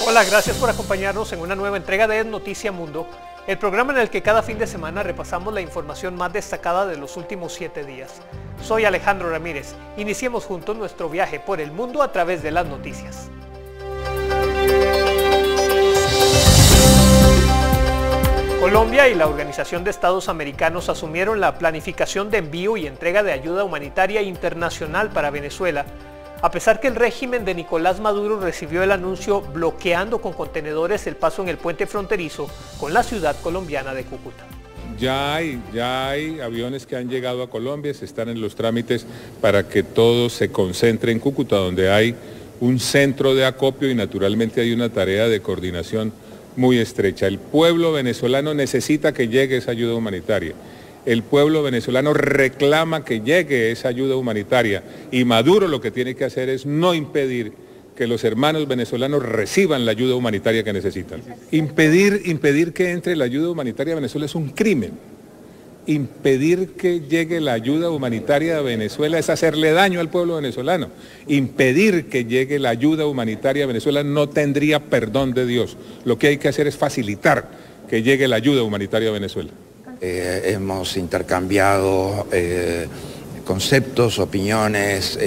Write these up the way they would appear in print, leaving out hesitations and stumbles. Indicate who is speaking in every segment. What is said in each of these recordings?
Speaker 1: Hola, gracias por acompañarnos en una nueva entrega de Noticia Mundo, el programa en el que cada fin de semana repasamos la información más destacada de los últimos 7 días. Soy Alejandro Ramírez. Iniciemos juntos nuestro viaje por el mundo a través de las noticias. Colombia y la Organización de Estados Americanos asumieron la planificación de envío y entrega de ayuda humanitaria internacional para Venezuela, a pesar que el régimen de Nicolás Maduro recibió el anuncio bloqueando con contenedores el paso en el puente fronterizo con la ciudad colombiana de Cúcuta.
Speaker 2: Ya hay aviones que han llegado a Colombia, se están en los trámites para que todo se concentre en Cúcuta, donde hay un centro de acopio y naturalmente hay una tarea de coordinación muy estrecha. El pueblo venezolano necesita que llegue esa ayuda humanitaria. El pueblo venezolano reclama que llegue esa ayuda humanitaria y Maduro lo que tiene que hacer es no impedir que los hermanos venezolanos reciban la ayuda humanitaria que necesitan. Impedir que entre la ayuda humanitaria a Venezuela es un crimen. Impedir que llegue la ayuda humanitaria a Venezuela es hacerle daño al pueblo venezolano. Impedir que llegue la ayuda humanitaria a Venezuela no tendría perdón de Dios. Lo que hay que hacer es facilitar que llegue la ayuda humanitaria a Venezuela.
Speaker 3: Hemos intercambiado conceptos, opiniones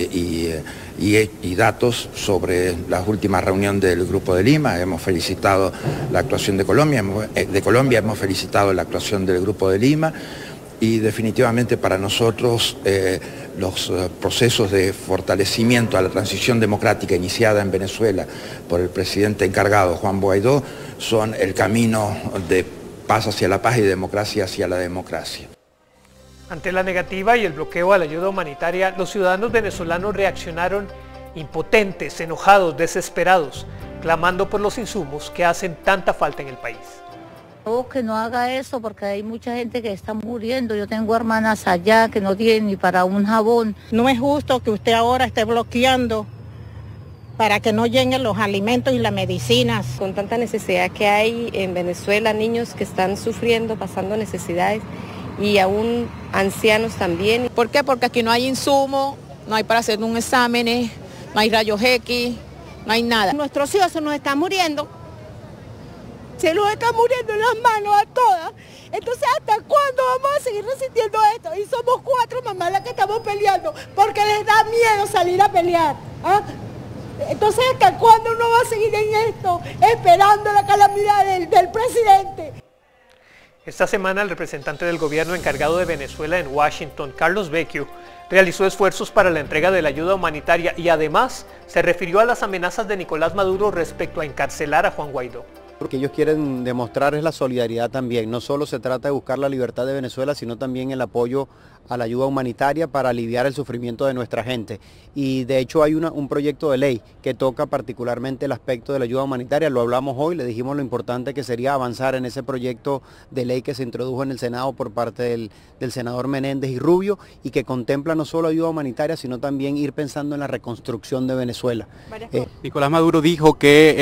Speaker 3: y datos sobre la última reunión del Grupo de Lima. Hemos felicitado la actuación de Colombia, hemos felicitado la actuación del Grupo de Lima y definitivamente para nosotros los procesos de fortalecimiento a la transición democrática iniciada en Venezuela por el presidente encargado Juan Guaidó son el camino de paz hacia la paz y democracia hacia la democracia.
Speaker 1: Ante la negativa y el bloqueo a la ayuda humanitaria, los ciudadanos venezolanos reaccionaron impotentes, enojados, desesperados, clamando por los insumos que hacen tanta falta en el país.
Speaker 4: Que no haga eso porque hay mucha gente que está muriendo. Yo tengo hermanas allá que no tienen ni para un jabón.
Speaker 5: No es justo que usted ahora esté bloqueando para que no lleguen los alimentos y las medicinas.
Speaker 6: Con tanta necesidad que hay en Venezuela, niños que están sufriendo, pasando necesidades y aún ancianos también.
Speaker 7: ¿Por qué? Porque aquí no hay insumo, no hay para hacer un examen, no hay rayos X, no hay nada.
Speaker 5: Nuestros hijos se nos están muriendo. Se nos están muriendo en las manos a todas. Entonces, ¿hasta cuándo vamos a seguir resistiendo esto? Y somos 4 mamás las que estamos peleando porque les da miedo salir a pelear. ¿Ah? Entonces, ¿hasta cuándo uno va a seguir en esto, esperando la calamidad del presidente?
Speaker 1: Esta semana el representante del gobierno encargado de Venezuela en Washington, Carlos Vecchio, realizó esfuerzos para la entrega de la ayuda humanitaria y además se refirió a las amenazas de Nicolás Maduro respecto a encarcelar a Juan Guaidó.
Speaker 8: Lo que ellos quieren demostrar es la solidaridad también. No solo se trata de buscar la libertad de Venezuela, sino también el apoyo a la ayuda humanitaria para aliviar el sufrimiento de nuestra gente. Y de hecho hay un proyecto de ley que toca particularmente el aspecto de la ayuda humanitaria. Lo hablamos hoy, le dijimos lo importante que sería avanzar en ese proyecto de ley que se introdujo en el Senado por parte del senador Menéndez y Rubio y que contempla no solo ayuda humanitaria, sino también ir pensando en la reconstrucción de Venezuela.
Speaker 9: Nicolás Maduro dijo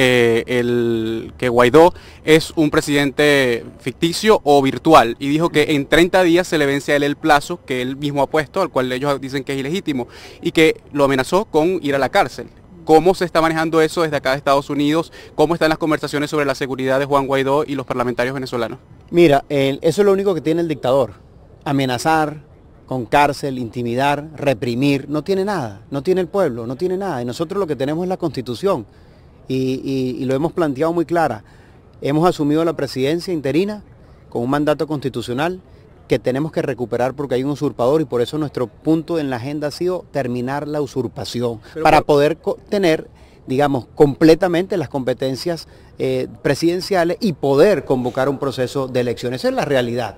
Speaker 9: que Guaidó es un presidente ficticio o virtual y dijo que en 30 días se le vence a él el plazo que él mismo ha puesto, al cual ellos dicen que es ilegítimo, y que lo amenazó con ir a la cárcel. ¿Cómo se está manejando eso desde acá de Estados Unidos? ¿Cómo están las conversaciones sobre la seguridad de Juan Guaidó y los parlamentarios venezolanos?
Speaker 8: Mira, eso es lo único que tiene el dictador, amenazar con cárcel, intimidar, reprimir, no tiene nada, no tiene el pueblo, no tiene nada, y nosotros lo que tenemos es la Constitución, y lo hemos planteado muy clara. Hemos asumido la presidencia interina con un mandato constitucional que tenemos que recuperar porque hay un usurpador y por eso nuestro punto en la agenda ha sido terminar la usurpación, para poder tener, digamos, completamente las competencias presidenciales y poder convocar un proceso de elecciones. Esa es la realidad.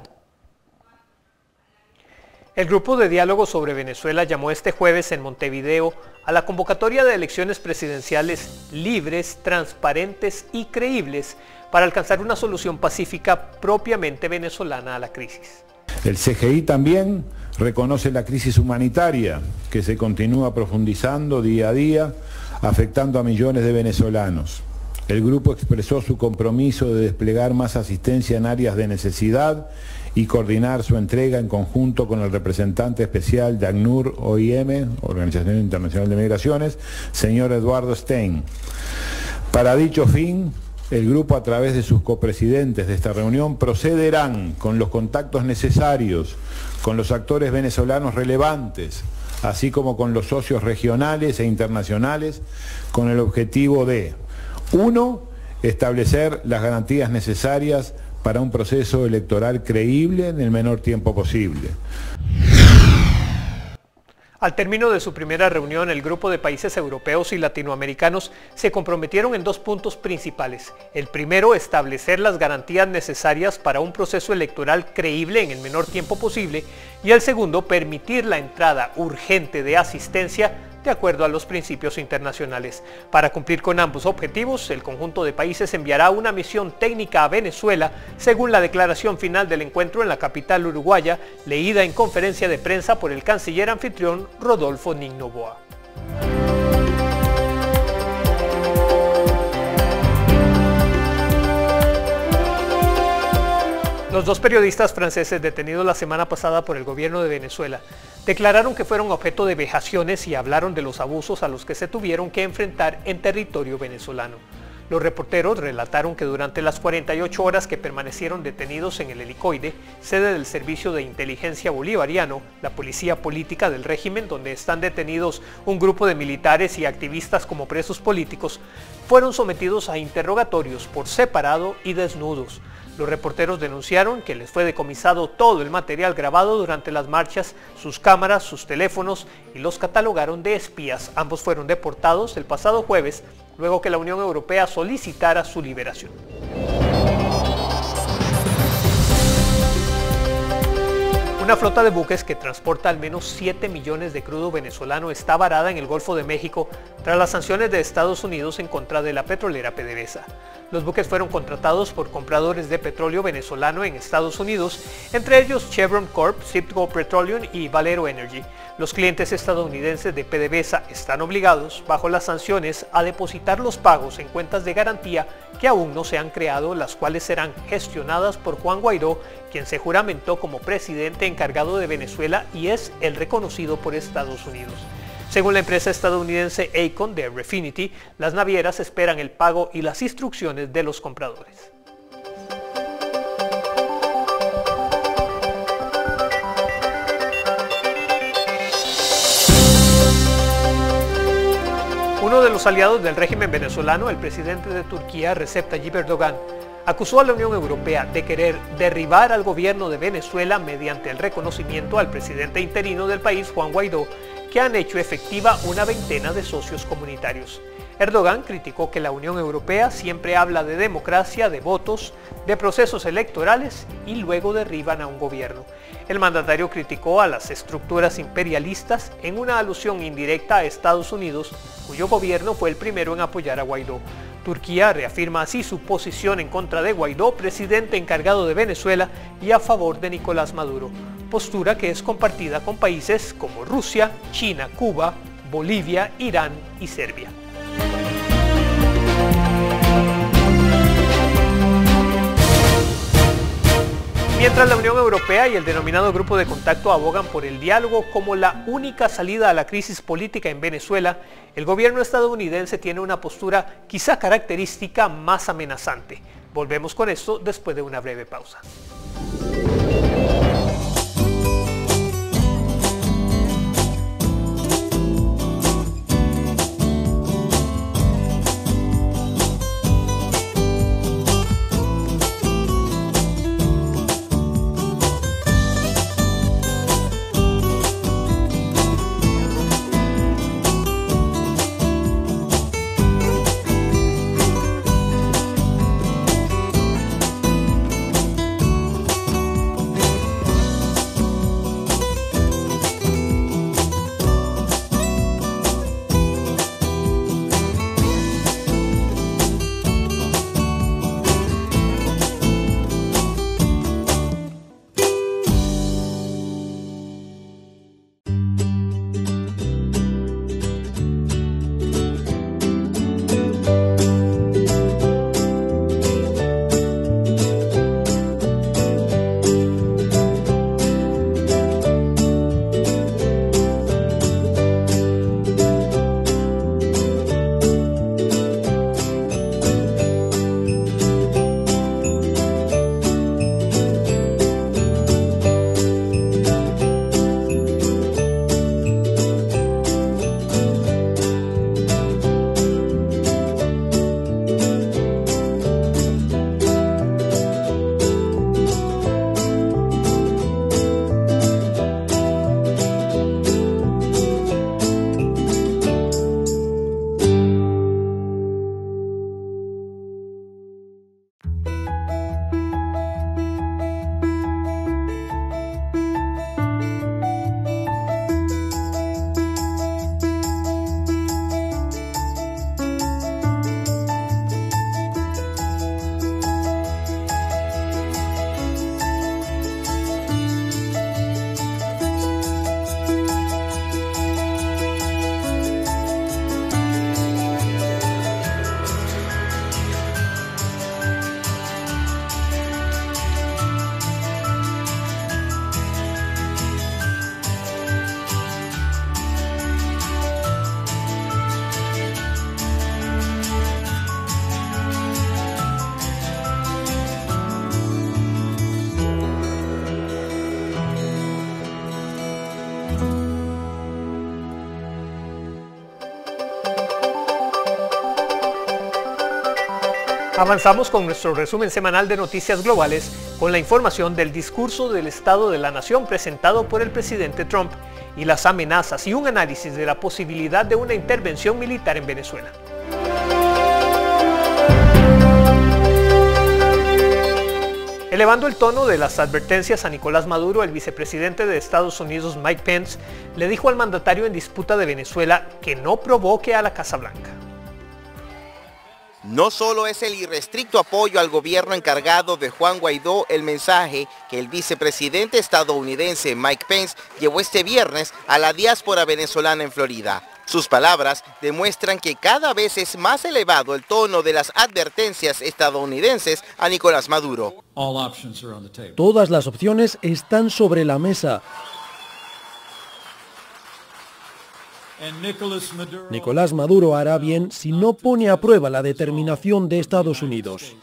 Speaker 1: El Grupo de Diálogo sobre Venezuela llamó este jueves en Montevideo a la convocatoria de elecciones presidenciales libres, transparentes y creíbles para alcanzar una solución pacífica propiamente venezolana a la crisis.
Speaker 10: El CGI también reconoce la crisis humanitaria que se continúa profundizando día a día, afectando a millones de venezolanos. El grupo expresó su compromiso de desplegar más asistencia en áreas de necesidad y coordinar su entrega en conjunto con el representante especial de ACNUR OIM, Organización Internacional de Migraciones, señor Eduardo Stein. Para dicho fin, el grupo, a través de sus copresidentes de esta reunión, procederán con los contactos necesarios con los actores venezolanos relevantes, así como con los socios regionales e internacionales, con el objetivo de: 1. Establecer las garantías necesarias para un proceso electoral creíble en el menor tiempo posible.
Speaker 1: Al término de su primera reunión, el grupo de países europeos y latinoamericanos se comprometieron en 2 puntos principales. El primero, establecer las garantías necesarias para un proceso electoral creíble en el menor tiempo posible, y el segundo, permitir la entrada urgente de asistencia de acuerdo a los principios internacionales. Para cumplir con ambos objetivos, el conjunto de países enviará una misión técnica a Venezuela, según la declaración final del encuentro en la capital uruguaya, leída en conferencia de prensa por el canciller anfitrión Rodolfo Nin Noboa. Los 2 periodistas franceses detenidos la semana pasada por el gobierno de Venezuela declararon que fueron objeto de vejaciones y hablaron de los abusos a los que se tuvieron que enfrentar en territorio venezolano. Los reporteros relataron que durante las 48 horas que permanecieron detenidos en el helicoide, sede del Servicio de Inteligencia Bolivariano, la policía política del régimen, donde están detenidos un grupo de militares y activistas como presos políticos, fueron sometidos a interrogatorios por separado y desnudos. Los reporteros denunciaron que les fue decomisado todo el material grabado durante las marchas, sus cámaras, sus teléfonos, y los catalogaron de espías. Ambos fueron deportados el pasado jueves, luego que la Unión Europea solicitara su liberación. Una flota de buques que transporta al menos 7 millones de crudo venezolano está varada en el Golfo de México tras las sanciones de Estados Unidos en contra de la petrolera PDVSA. Los buques fueron contratados por compradores de petróleo venezolano en Estados Unidos, entre ellos Chevron Corp, Citgo Petroleum y Valero Energy. Los clientes estadounidenses de PDVSA están obligados, bajo las sanciones, a depositar los pagos en cuentas de garantía que aún no se han creado, las cuales serán gestionadas por Juan Guaidó, quien se juramentó como presidente encargado de Venezuela y es el reconocido por Estados Unidos. Según la empresa estadounidense Aecon de Refinity, las navieras esperan el pago y las instrucciones de los compradores. Uno de los aliados del régimen venezolano, el presidente de Turquía, Recep Tayyip Erdogan, acusó a la Unión Europea de querer derribar al gobierno de Venezuela mediante el reconocimiento al presidente interino del país, Juan Guaidó, que han hecho efectiva una veintena de socios comunitarios. Erdogan criticó que la Unión Europea siempre habla de democracia, de votos, de procesos electorales y luego derriban a un gobierno. El mandatario criticó a las estructuras imperialistas en una alusión indirecta a Estados Unidos, cuyo gobierno fue el primero en apoyar a Guaidó. Turquía reafirma así su posición en contra de Guaidó, presidente encargado de Venezuela, y a favor de Nicolás Maduro, postura que es compartida con países como Rusia, China, Cuba, Bolivia, Irán y Serbia. Mientras la Unión Europea y el denominado Grupo de Contacto abogan por el diálogo como la única salida a la crisis política en Venezuela, el gobierno estadounidense tiene una postura quizá característica más amenazante. Volvemos con esto después de una breve pausa. Avanzamos con nuestro resumen semanal de noticias globales con la información del discurso del Estado de la Nación presentado por el presidente Trump y las amenazas y un análisis de la posibilidad de una intervención militar en Venezuela. Elevando el tono de las advertencias a Nicolás Maduro, el vicepresidente de Estados Unidos, Mike Pence, le dijo al mandatario en disputa de Venezuela que no provoque a la Casa Blanca.
Speaker 11: No solo es el irrestricto apoyo al gobierno encargado de Juan Guaidó el mensaje que el vicepresidente estadounidense Mike Pence llevó este viernes a la diáspora venezolana en Florida. Sus palabras demuestran que cada vez es más elevado el tono de las advertencias estadounidenses a Nicolás Maduro.
Speaker 12: Todas las opciones están sobre la mesa. Nicolás Maduro hará bien si no pone a prueba la determinación de Estados Unidos.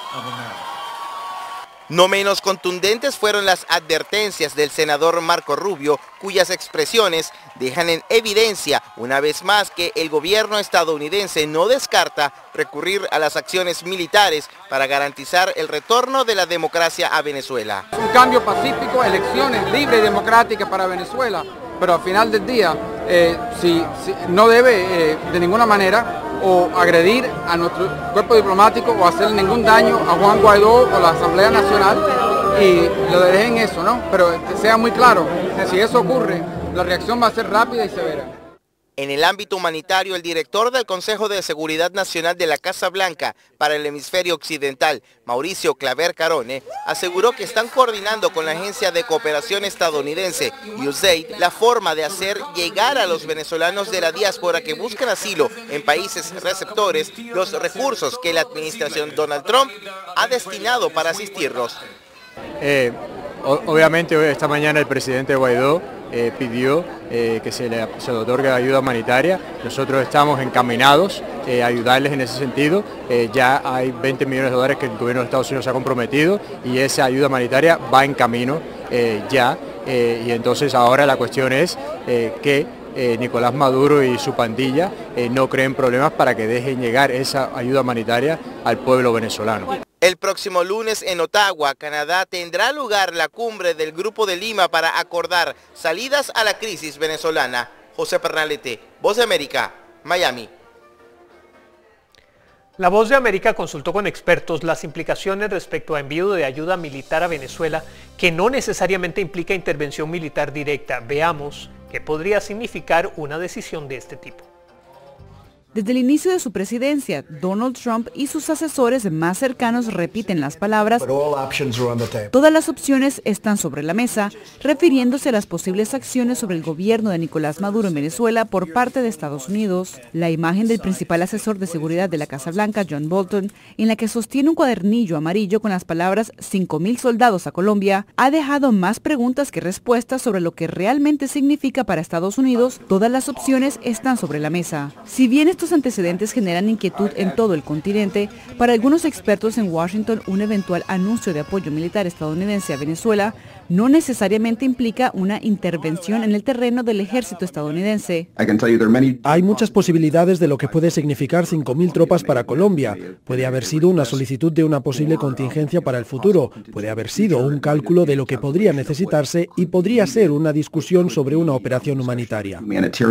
Speaker 11: No menos contundentes fueron las advertencias del senador Marco Rubio, cuyas expresiones dejan en evidencia una vez más que el gobierno estadounidense no descarta recurrir a las acciones militares para garantizar el retorno de la democracia a Venezuela.
Speaker 13: Un cambio pacífico, elecciones libres y democráticas para Venezuela, pero al final del día no debe de ninguna manera o agredir a nuestro cuerpo diplomático o hacer ningún daño a Juan Guaidó o la Asamblea Nacional, y lo dejen en eso, ¿no? Pero que sea muy claro que si eso ocurre, la reacción va a ser rápida y severa.
Speaker 11: En el ámbito humanitario, el director del Consejo de Seguridad Nacional de la Casa Blanca para el Hemisferio Occidental, Mauricio Claver Carone, aseguró que están coordinando con la Agencia de Cooperación Estadounidense, USAID, la forma de hacer llegar a los venezolanos de la diáspora que buscan asilo en países receptores los recursos que la administración Donald Trump ha destinado para asistirlos.
Speaker 14: Obviamente esta mañana el presidente Guaidó pidió que se le otorgue ayuda humanitaria. Nosotros estamos encaminados a ayudarles en ese sentido. Ya hay 20 millones de dólares que el gobierno de Estados Unidos se ha comprometido y esa ayuda humanitaria va en camino ya. Y entonces ahora la cuestión es que Nicolás Maduro y su pandilla no creen problemas para que dejen llegar esa ayuda humanitaria al pueblo venezolano.
Speaker 11: El próximo lunes en Ottawa, Canadá, tendrá lugar la cumbre del Grupo de Lima para acordar salidas a la crisis venezolana. José Pernalete, Voz de América, Miami.
Speaker 1: La Voz de América consultó con expertos las implicaciones respecto a envío de ayuda militar a Venezuela, que no necesariamente implica intervención militar directa. Veamos qué podría significar una decisión de este tipo.
Speaker 15: Desde el inicio de su presidencia, Donald Trump y sus asesores más cercanos repiten las palabras "todas las opciones están sobre la mesa", refiriéndose a las posibles acciones sobre el gobierno de Nicolás Maduro en Venezuela por parte de Estados Unidos. La imagen del principal asesor de seguridad de la Casa Blanca, John Bolton, en la que sostiene un cuadernillo amarillo con las palabras 5.000 soldados a Colombia, ha dejado más preguntas que respuestas sobre lo que realmente significa para Estados Unidos. Todas las opciones están sobre la mesa. Si bien estos antecedentes generan inquietud en todo el continente, para algunos expertos en Washington un eventual anuncio de apoyo militar estadounidense a Venezuela no necesariamente implica una intervención en el terreno del ejército estadounidense.
Speaker 12: Hay muchas posibilidades de lo que puede significar 5.000 tropas para Colombia. Puede haber sido una solicitud de una posible contingencia para el futuro, puede haber sido un cálculo de lo que podría necesitarse y podría ser una discusión sobre una operación humanitaria.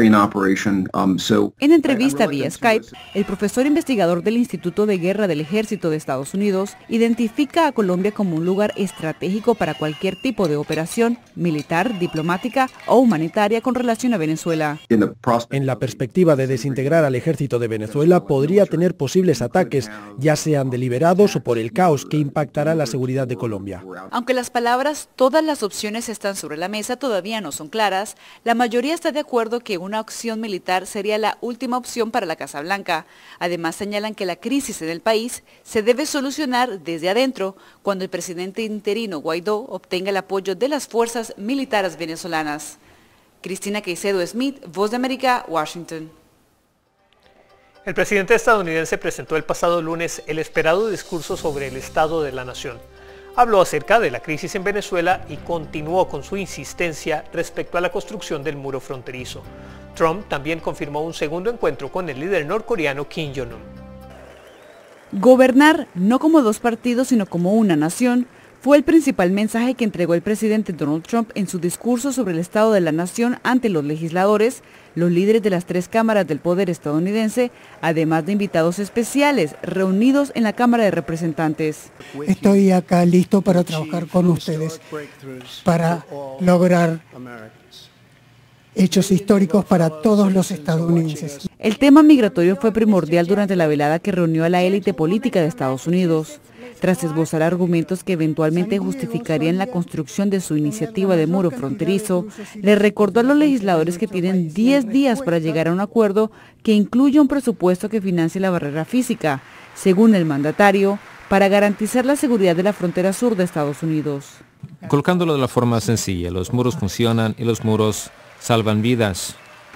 Speaker 15: En entrevista vía Skype, el profesor investigador del Instituto de Guerra del Ejército de Estados Unidos identifica a Colombia como un lugar estratégico para cualquier tipo de operación militar, diplomática o humanitaria con relación a Venezuela.
Speaker 12: En la perspectiva de desintegrar al ejército de Venezuela, podría tener posibles ataques, ya sean deliberados o por el caos que impactará la seguridad de Colombia.
Speaker 15: Aunque las palabras "todas las opciones están sobre la mesa" todavía no son claras, la mayoría está de acuerdo que una acción militar sería la última opción para la Casa Blanca. Además señalan que la crisis en el país se debe solucionar desde adentro, cuando el presidente interino Guaidó obtenga el apoyo de las fuerzas militares venezolanas. Cristina Caicedo Smith, Voz de América, Washington.
Speaker 1: El presidente estadounidense presentó el pasado lunes el esperado discurso sobre el estado de la nación. Habló acerca de la crisis en Venezuela y continuó con su insistencia respecto a la construcción del muro fronterizo. Trump también confirmó un segundo encuentro con el líder norcoreano Kim Jong-un.
Speaker 15: Gobernar no como dos partidos, sino como una nación, fue el principal mensaje que entregó el presidente Donald Trump en su discurso sobre el estado de la nación ante los legisladores, los líderes de las 3 cámaras del poder estadounidense, además de invitados especiales reunidos en la Cámara de Representantes.
Speaker 16: Estoy acá listo para trabajar con ustedes, para lograr hechos históricos para todos los estadounidenses.
Speaker 15: El tema migratorio fue primordial durante la velada que reunió a la élite política de Estados Unidos. Tras esbozar argumentos que eventualmente justificarían la construcción de su iniciativa de muro fronterizo, le recordó a los legisladores que tienen 10 días para llegar a un acuerdo que incluya un presupuesto que financie la barrera física, según el mandatario, para garantizar la seguridad de la frontera sur de Estados Unidos.
Speaker 17: Colocándolo de la forma sencilla, los muros funcionan y los muros salvan vidas.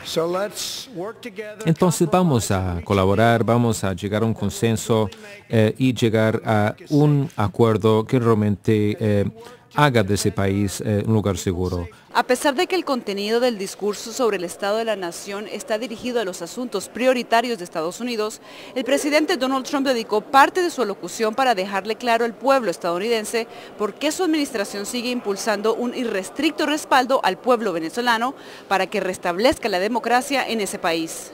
Speaker 17: Entonces vamos a colaborar, vamos a llegar a un consenso y llegar a un acuerdo que realmente haga de ese país un lugar seguro.
Speaker 15: A pesar de que el contenido del discurso sobre el estado de la nación está dirigido a los asuntos prioritarios de Estados Unidos, el presidente Donald Trump dedicó parte de su alocución para dejarle claro al pueblo estadounidense por qué su administración sigue impulsando un irrestricto respaldo al pueblo venezolano para que restablezca la democracia en ese país.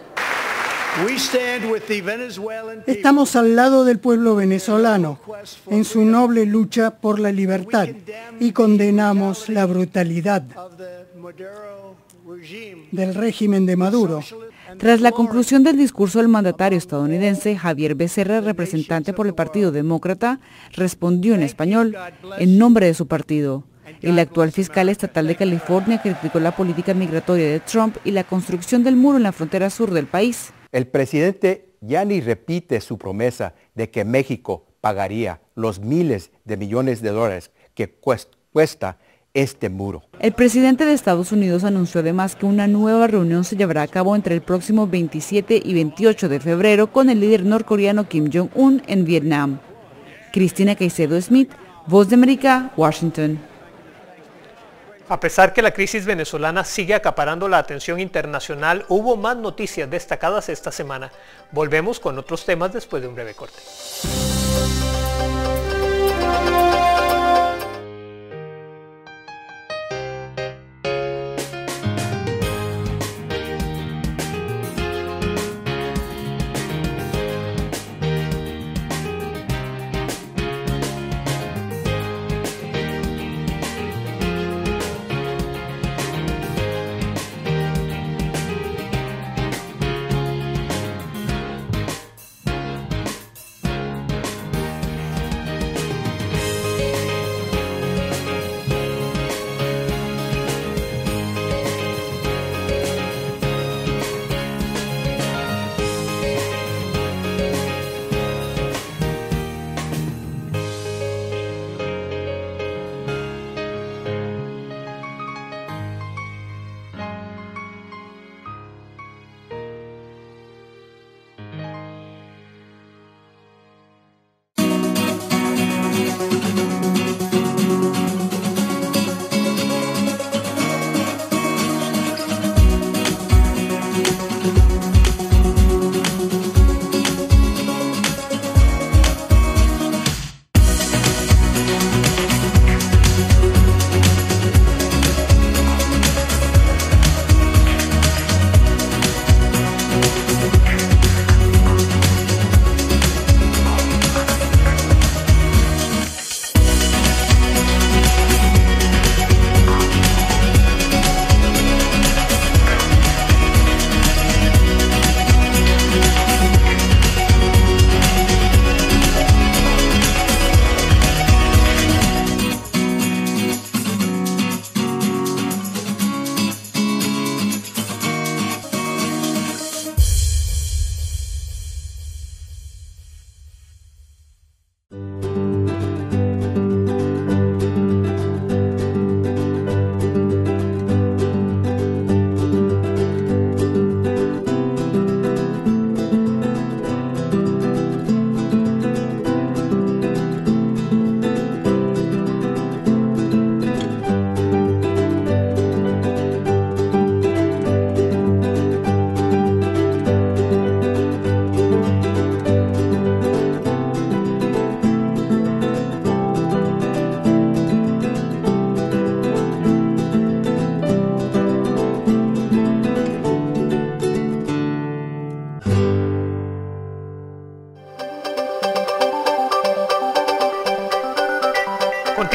Speaker 16: Estamos al lado del pueblo venezolano en su noble lucha por la libertad y condenamos la brutalidad del régimen de Maduro.
Speaker 15: Tras la conclusión del discurso del mandatario estadounidense, Javier Becerra, representante por el Partido Demócrata, respondió en español en nombre de su partido. El actual fiscal estatal de California criticó la política migratoria de Trump y la construcción del muro en la frontera sur del país.
Speaker 18: El presidente ya ni repite su promesa de que México pagaría los miles de millones de dólares que cuesta este muro.
Speaker 15: El presidente de Estados Unidos anunció además que una nueva reunión se llevará a cabo entre el próximo 27 y 28 de febrero con el líder norcoreano Kim Jong-un en Vietnam. Cristina Caicedo Smith, Voz de América, Washington.
Speaker 1: A pesar que la crisis venezolana sigue acaparando la atención internacional, hubo más noticias destacadas esta semana. Volvemos con otros temas después de un breve corte.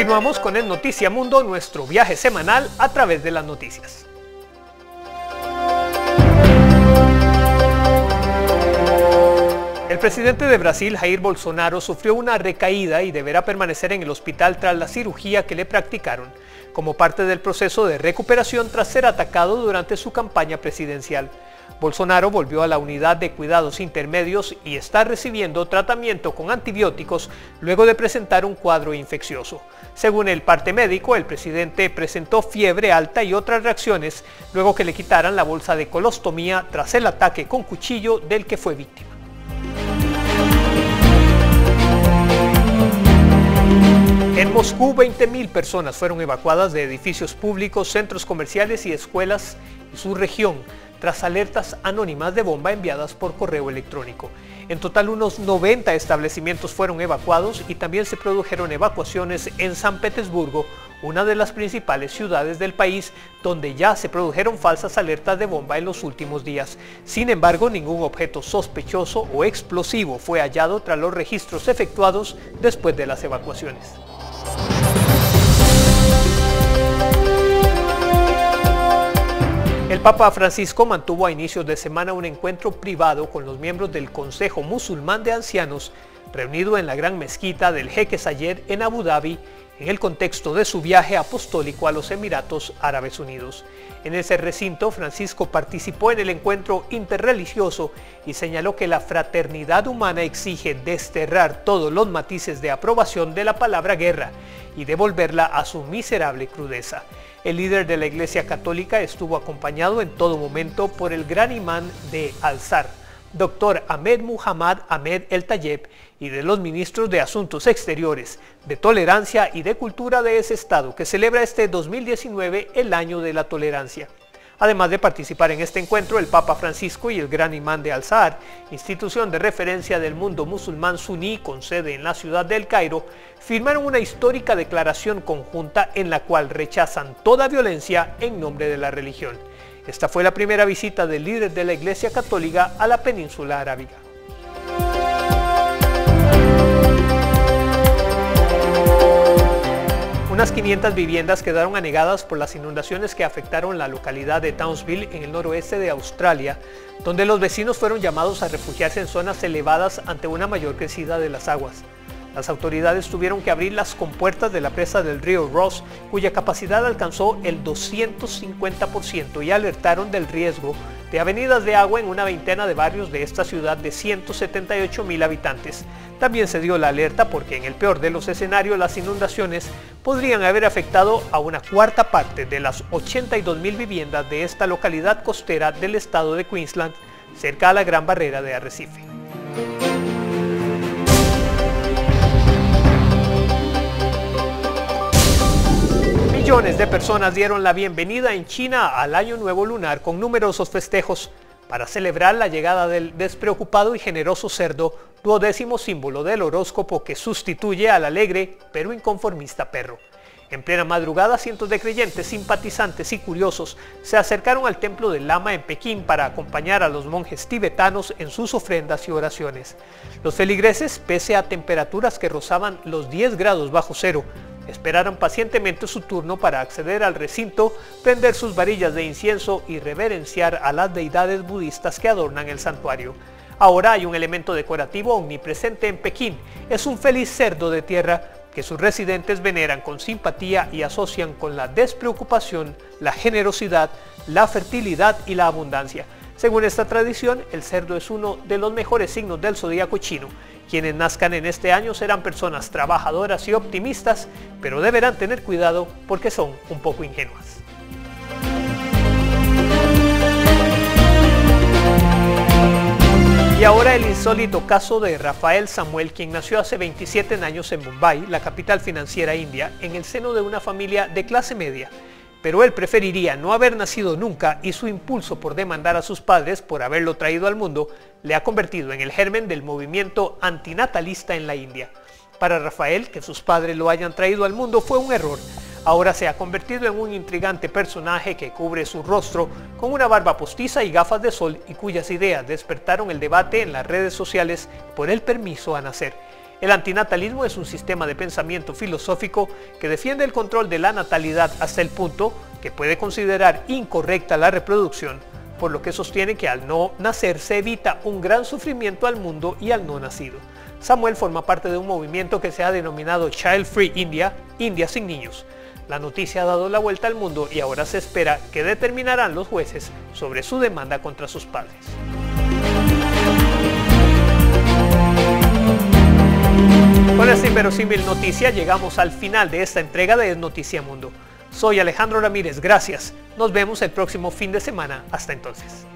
Speaker 1: Continuamos con el Noticia Mundo, nuestro viaje semanal a través de las noticias. El presidente de Brasil, Jair Bolsonaro, sufrió una recaída y deberá permanecer en el hospital tras la cirugía que le practicaron, como parte del proceso de recuperación tras ser atacado durante su campaña presidencial. Bolsonaro volvió a la unidad de cuidados intermedios y está recibiendo tratamiento con antibióticos luego de presentar un cuadro infeccioso. Según el parte médico, el presidente presentó fiebre alta y otras reacciones luego que le quitaran la bolsa de colostomía tras el ataque con cuchillo del que fue víctima. En Moscú, 20.000 personas fueron evacuadas de edificios públicos, centros comerciales y escuelas en su región tras alertas anónimas de bomba enviadas por correo electrónico. En total, unos 90 establecimientos fueron evacuados y también se produjeron evacuaciones en San Petersburgo, una de las principales ciudades del país, donde ya se produjeron falsas alertas de bomba en los últimos días. Sin embargo, ningún objeto sospechoso o explosivo fue hallado tras los registros efectuados después de las evacuaciones. El Papa Francisco mantuvo a inicios de semana un encuentro privado con los miembros del Consejo Musulmán de Ancianos, reunido en la Gran Mezquita del Jeque Zayed en Abu Dhabi, en el contexto de su viaje apostólico a los Emiratos Árabes Unidos. En ese recinto, Francisco participó en el encuentro interreligioso y señaló que la fraternidad humana exige desterrar todos los matices de aprobación de la palabra guerra y devolverla a su miserable crudeza. El líder de la Iglesia Católica estuvo acompañado en todo momento por el gran imán de Al-Azhar, Dr. Ahmed Muhammad Ahmed El-Tayeb, y de los ministros de Asuntos Exteriores, de Tolerancia y de Cultura de ese estado, que celebra este 2019 el Año de la Tolerancia. Además de participar en este encuentro, el Papa Francisco y el gran imán de Al-Azhar, institución de referencia del mundo musulmán suní con sede en la ciudad de El Cairo, firmaron una histórica declaración conjunta en la cual rechazan toda violencia en nombre de la religión. Esta fue la primera visita del líder de la Iglesia Católica a la península arábiga. Unas 500 viviendas quedaron anegadas por las inundaciones que afectaron la localidad de Townsville en el noroeste de Australia, donde los vecinos fueron llamados a refugiarse en zonas elevadas ante una mayor crecida de las aguas. Las autoridades tuvieron que abrir las compuertas de la presa del río Ross, cuya capacidad alcanzó el 250%, y alertaron del riesgo de avenidas de agua en una veintena de barrios de esta ciudad de 178.000 habitantes. También se dio la alerta porque en el peor de los escenarios las inundaciones podrían haber afectado a una cuarta parte de las 82.000 viviendas de esta localidad costera del estado de Queensland, cerca a la Gran Barrera de Arrecife. Millones de personas dieron la bienvenida en China al Año Nuevo Lunar con numerosos festejos para celebrar la llegada del despreocupado y generoso cerdo, 12º símbolo del horóscopo que sustituye al alegre pero inconformista perro. En plena madrugada, cientos de creyentes, simpatizantes y curiosos se acercaron al templo del Lama en Pekín para acompañar a los monjes tibetanos en sus ofrendas y oraciones. Los feligreses, pese a temperaturas que rozaban los 10 grados bajo cero, esperaron pacientemente su turno para acceder al recinto, prender sus varillas de incienso y reverenciar a las deidades budistas que adornan el santuario. Ahora hay un elemento decorativo omnipresente en Pekín. Es un feliz cerdo de tierra que sus residentes veneran con simpatía y asocian con la despreocupación, la generosidad, la fertilidad y la abundancia. Según esta tradición, el cerdo es uno de los mejores signos del zodíaco chino. Quienes nazcan en este año serán personas trabajadoras y optimistas, pero deberán tener cuidado porque son un poco ingenuas. Y ahora el insólito caso de Rafael Samuel, quien nació hace 27 años en Mumbai, la capital financiera india, en el seno de una familia de clase media. Pero él preferiría no haber nacido nunca y su impulso por demandar a sus padres por haberlo traído al mundo le ha convertido en el germen del movimiento antinatalista en la India. Para Rafael, que sus padres lo hayan traído al mundo fue un error. Ahora se ha convertido en un intrigante personaje que cubre su rostro con una barba postiza y gafas de sol y cuyas ideas despertaron el debate en las redes sociales por el permiso a nacer. El antinatalismo es un sistema de pensamiento filosófico que defiende el control de la natalidad hasta el punto que puede considerar incorrecta la reproducción, por lo que sostiene que al no nacer se evita un gran sufrimiento al mundo y al no nacido. Samuel forma parte de un movimiento que se ha denominado Child Free India, India sin niños. La noticia ha dado la vuelta al mundo y ahora se espera que determinarán los jueces sobre su demanda contra sus padres. Con esta inverosímil noticia llegamos al final de esta entrega de Es Noticia Mundo. Soy Alejandro Ramírez, gracias. Nos vemos el próximo fin de semana. Hasta entonces.